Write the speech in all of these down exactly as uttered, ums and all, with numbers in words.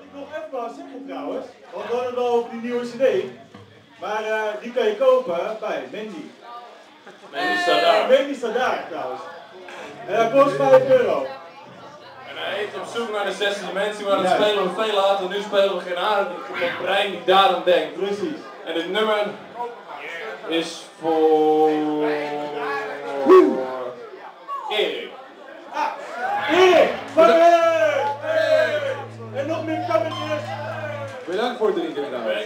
ik nog even wou zeggen trouwens, want we hadden het wel over die nieuwe cd, maar uh, die kan je kopen bij Mandy. Mandy staat daar. Mandy staat daar trouwens. En dat kost vijf euro. En hij heeft op zoek naar de zesde dimensie, maar dat spelen we veel later. Nu spelen we geen aardig, het brein die daarom denkt. Precies. En dit nummer is voor Erik. Ah, Erik! Hey! Hey! En nog meer kammetjes! Bedankt voor het drinken trouwens.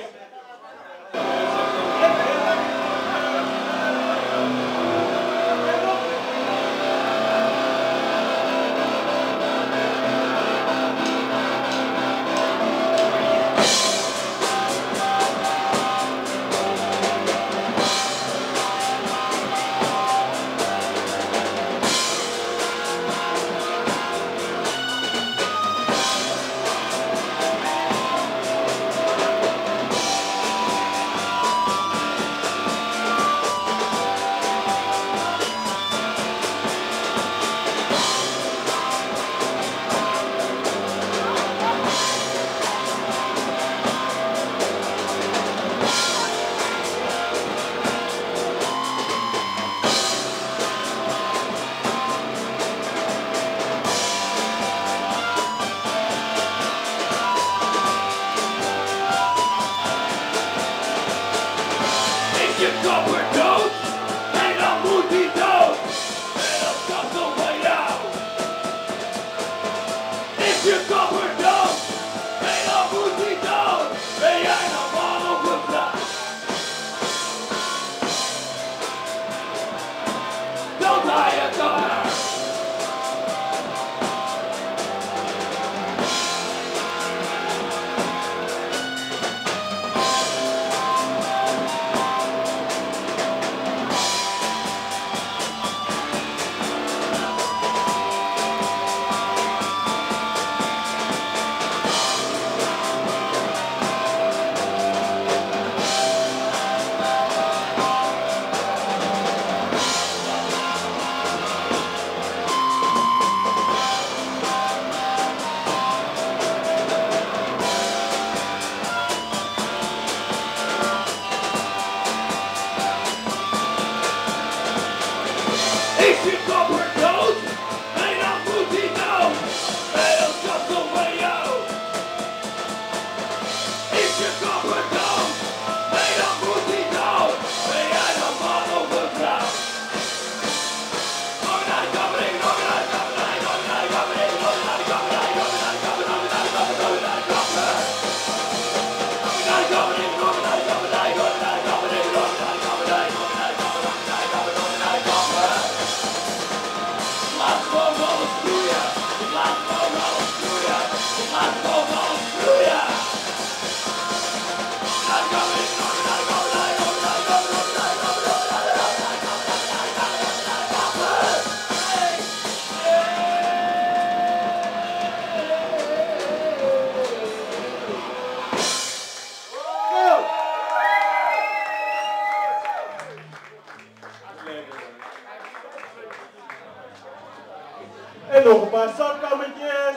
En nog een paar zakkammetjes.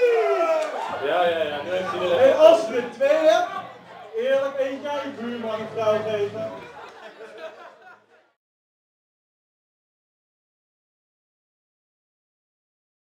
Ja, ja, ja. Nu heeft hij er En als je er twee hebt, eerlijk eentje aan je buurman of vrouw geven.